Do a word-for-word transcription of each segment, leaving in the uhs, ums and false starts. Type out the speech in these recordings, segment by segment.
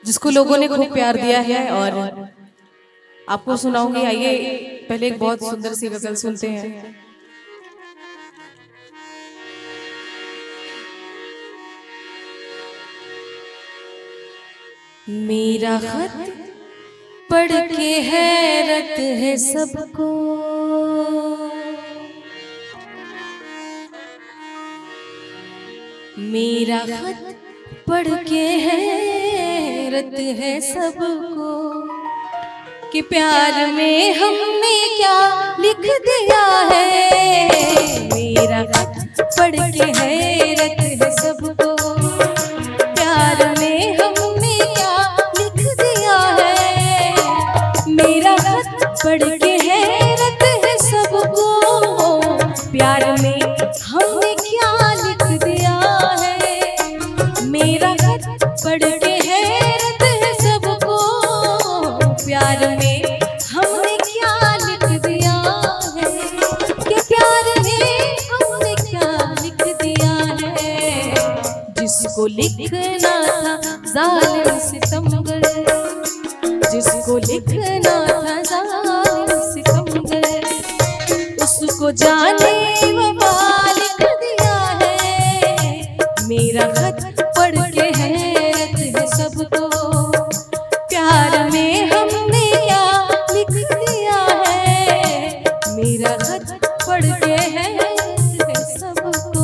जिसको लोगों ने खूब प्यार दिया है और आपको सुनाऊंगी। आइए पहले एक बहुत सुंदर सी गजल सुनते हैं। मेरा खत पढ़ के हैरत है सबको, मेरा खत पढ़ के हैरत है सबको कि प्यार में हमने क्या लिख दिया है। मेरा खत पढ़ के हैरत है सबको, प्यार में हमने क्या लिख दिया है। मेरा खत पढ़ के हैरत है सबको, प्यार में हमने क्या लिख दिया है। मेरा खत पढ़ के हैरत है सबको, प्यार में हमने क्या लिख दिया है कि प्यार में हमने क्या लिख दिया है। जिसको लिखना था जालिम सितमगर, जिसको लिखना था जालिम सितमगर, उसको जाने वफा लिख दिया है। मेरा खत पढ़ के हैरत है सबको, प्यार में हमने क्या लिख दिया है। मेरा खत पढ़ के हैरत है सबको।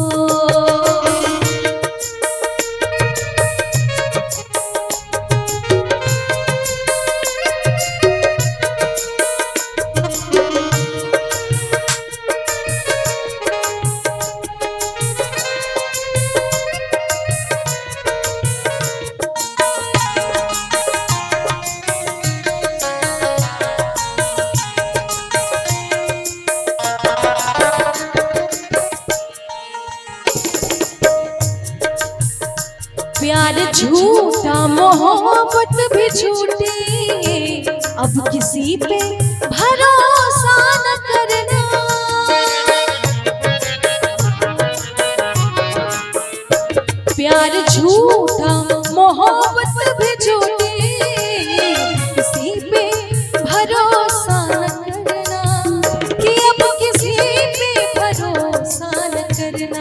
प्यार झूठा मोहब्बत भी झूठी, अब किसी पे भरोसा न करना। प्यार झूठा मोहब्बत भी झूठी, किसी पे भरोसा न करना कि अब किसी पे भरोसा न करना।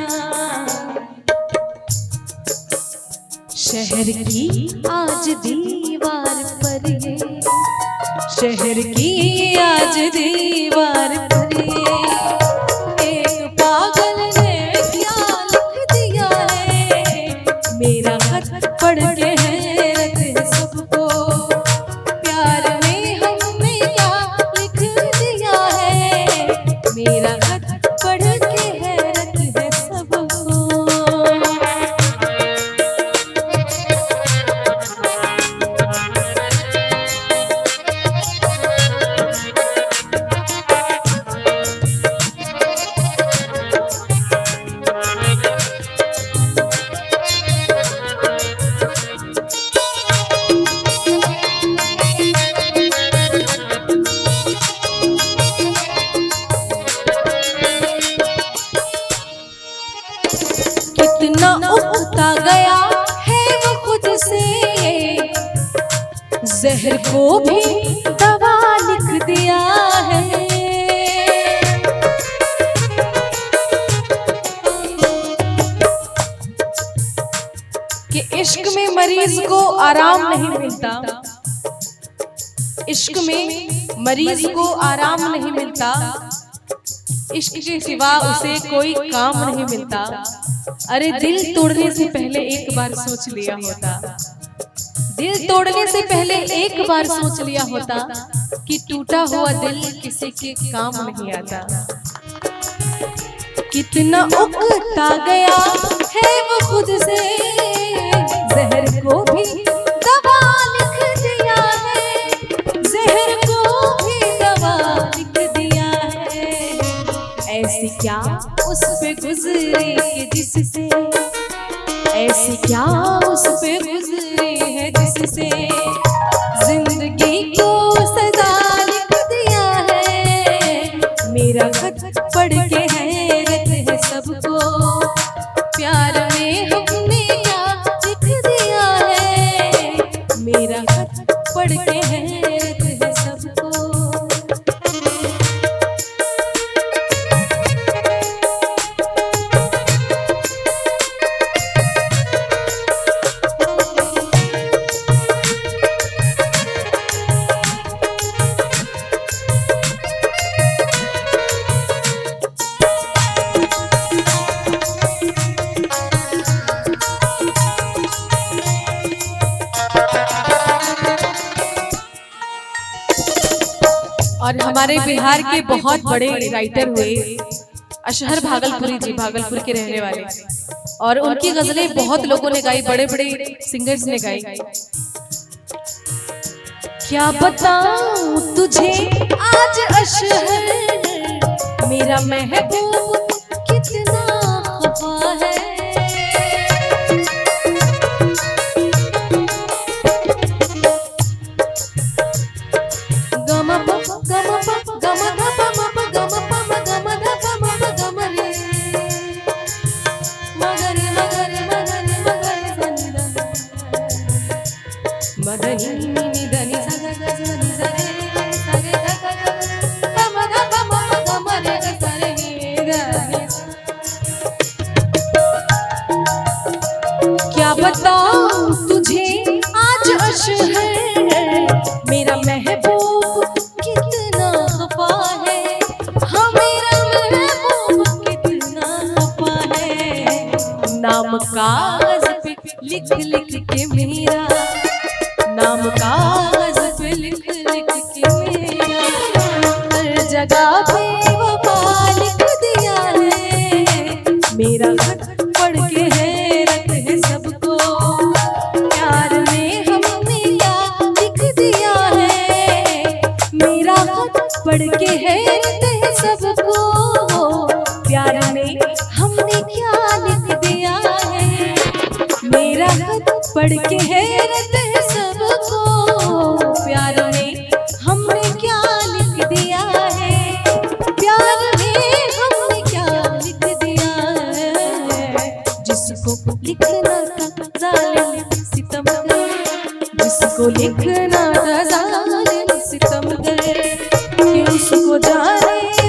शहर की आज दीवार पर ये, शहर की आज दीवार पर ये, एक पागल ने क्या लिख दिया है। मेरा खत पढ़ के हैरत है सबको, प्यार में हमने क्या लिख दिया है। मेरा खत पढ़ के हैरत है सबको। कितना उगता गया है वो खुद से, जहर को भी दवा लिख दिया है। कि इश्क में मरीज को आराम नहीं मिलता, इश्क में मरीज को आराम नहीं मिलता, इश्क के सिवा उसे कोई काम नहीं मिलता। अरे दिल तोड़ने से पहले एक बार सोच लिया होता, दिल तोड़ने से पहले एक बार सोच लिया होता कि टूटा हुआ दिल किसी के काम नहीं आता। कितना उगता गया है वो खुद से, जहर को भी दवा लिख दिया है। जहर को भी दवा लिख दिया है। ऐसी क्या उस पे गुजरी है जिससे, ऐसी क्या उस पे गुजरी है जिससे जिंदगी को सजा लिख दिया है। मेरा खत पढ़ के हैरत है सबको, प्यार में हमने क्या लिख दिया है। मेरा और हमारे बिहार के बहुत बड़े राइटर हुए अशहर भागलपुरी जी, भागलपुर के रहने वाले, और उनकी गजलें बहुत लोगों ने गाई, बड़े बड़े सिंगर्स ने गाई। क्या बताऊं तुझे आज अशहर मेरा महबूब कितना खफा है। क्या बताऊं तुझे आज अशहर मेरा महबूब कितना खफा है। हाँ मेरा महबूब कितना खफा है। नाम कागज पे लिख लिख के मेरा, नाम कागज पे लिख लिख के मेरा, हर जगह पे वफा लिख दिया है। मेरा खत पढ़ के हैरत है सबको, प्यार में हमने क्या लिख दिया है। मेरा खत पढ़ के हैरत है सबको, प्यार में हमने क्या लिख दिया है। मेरा खत पढ़ के हैरत है सबको, प्यार में हमने क्या लिख दिया है। प्यार में हमने क्या लिख दिया है। जिसको लिखना था जालिम सितमगर, जिसको लिखना था जालिम सितमगर, कि उसको जाने